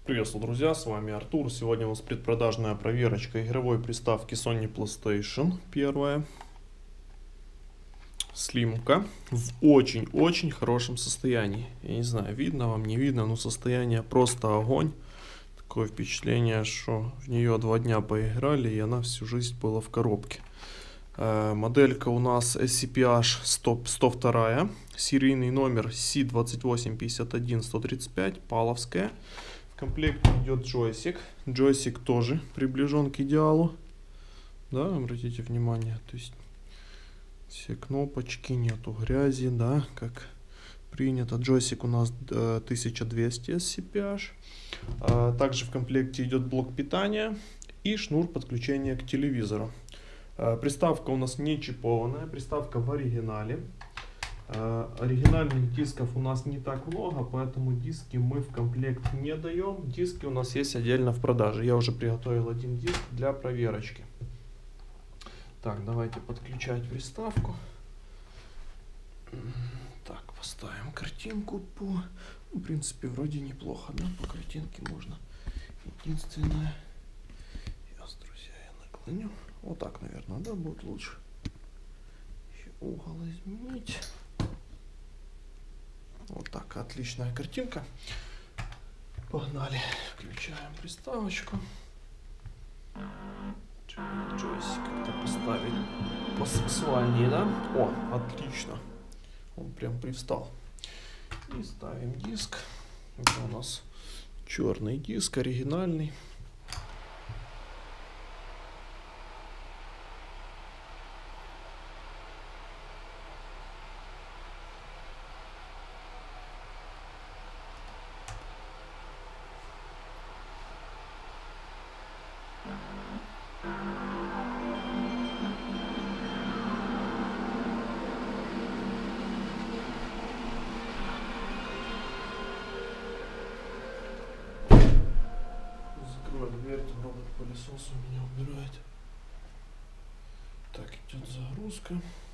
Приветствую, друзья, с вами Артур. Сегодня у нас предпродажная проверочка игровой приставки Sony PlayStation. Первая. Слимка. В очень-очень хорошем состоянии. Я не знаю, видно вам, не видно, но состояние просто огонь. Такое впечатление, что в нее 2 дня поиграли, и она всю жизнь была в коробке. Моделька у нас SCP-102, серийный номер C2851135, паловская. В комплекте идет джойстик. Джойстик тоже приближен к идеалу. Да, обратите внимание, то есть все кнопочки, нету грязи, да, как принято. Джойстик у нас 1200 SCPH. Также в комплекте идет блок питания и шнур подключения к телевизору. Приставка у нас не чипованная, приставка в оригинале. Оригинальных дисков у нас не так много, поэтому диски мы в комплект не даем. Диски у нас есть отдельно в продаже. Я уже приготовил один диск для проверочки. Так, давайте подключать приставку. Так, поставим картинку по... В принципе, вроде неплохо, да? По картинке можно. Единственное... Сейчас, друзья, я наклоню. Вот так, наверное, да, будет лучше. Еще угол изменить. Вот так, отличная картинка. Погнали. Включаем приставочку. Джойстик как-то поставить посексуальнее, да? О, отлично. Он прям привстал. И ставим диск. Это у нас черный диск, оригинальный. Дверь, робот-пылесос у меня убирает. Так, идет загрузка.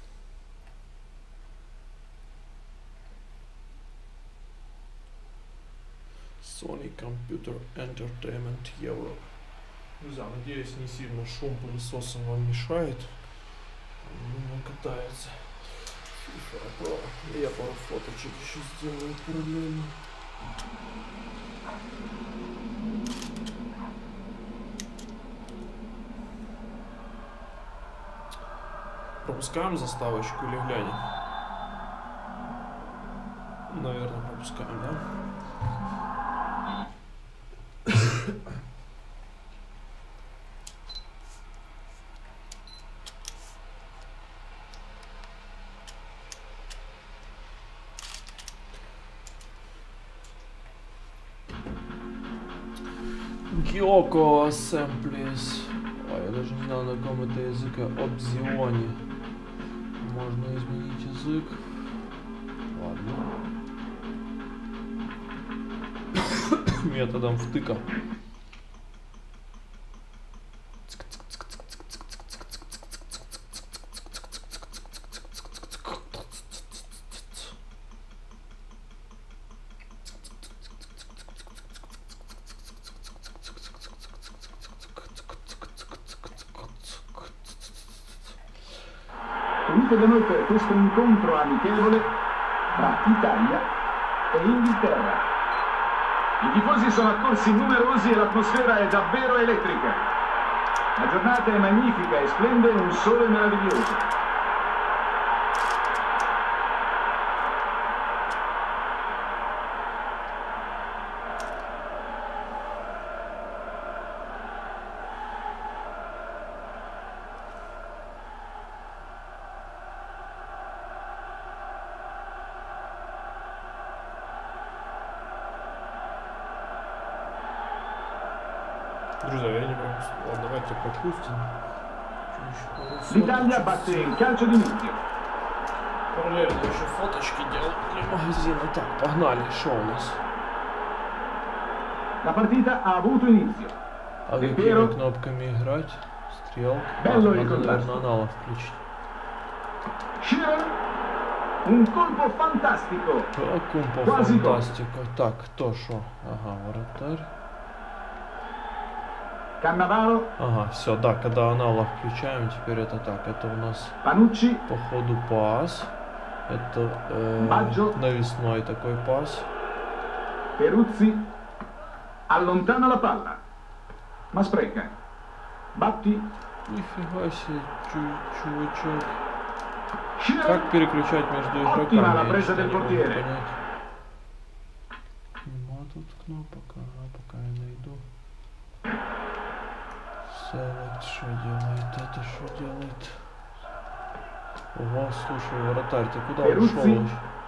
Sony Computer Entertainment Europe. Друзья, надеюсь, не сильно шум пылесоса вам мешает. Он катается. Я пару фоточек еще сделаю параллельно. Пропускаем заставочку или глянем? Наверное, пропускаем, да? Gyoko Assemblies. Я даже не знаю, на каком это языке. Opzione. Можно изменить язык. Ладно. Методом втыка. Unite da noi per questo incontro amichevole tra Italia e Inghilterra. I tifosi sono accorsi numerosi e l'atmosfera è davvero elettrica. La giornata è magnifica e splende un sole meraviglioso. Друзья, я не пропустил. Ладно, давайте пропустим. L'Italia batte il calcio d'inizio. Параллельно еще фоточки делал для магазина. Так, погнали. Что у нас? La partita ha avuto inizio. А какими кнопками играть? Стрелка. Bello il Надо, наверное, contrasto. аналог включить. Shearer, un colpo fantastico. Кумпа Quasi gol. фантастика. Так, кто шо? Ага, вратарь. Cannavaro, Ага, все, да, когда аналог включаем, теперь это так. Это у нас Panucci, по ходу пас. Это Baggio. навесной такой пас. Peruzzi allontana la palla, ma spreca. Batti, Нифига себе, чувачок. Shearer, Как переключать между игроками? Ottima la Я presa что-то del не могу portiere. понять. Нема тут кнопок, ага, пока я найду. Select что делает, это что делает? Ого, слушай, вратарь, ты куда Peruzzi. ушел?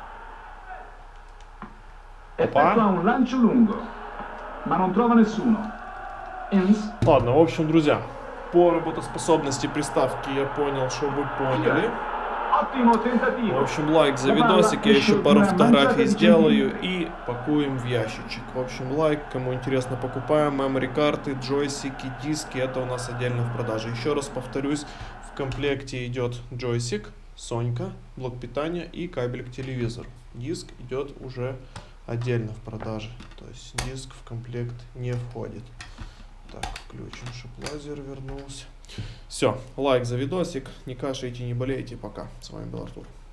effettua un lancio lungo, ma non trova nessuno. Enz, Ладно, в общем, друзья, по работоспособности приставки я понял, что вы поняли. ottimo В tentativo. общем, лайк за видосик, я еще пару фотографий сделаю и пакуем в ящичек. В общем, лайк, кому интересно, покупаем. Memory карты, джойстики, диски, это у нас отдельно в продаже. Еще раз повторюсь, в комплекте идет джойстик, Сонька, блок питания и кабель к телевизору. Диск идет уже отдельно в продаже, то есть диск в комплект не входит. Так, включим, чтобы лазер вернулся. Все, лайк за видосик, не кашляйте, не болейте, пока. С вами был Артур.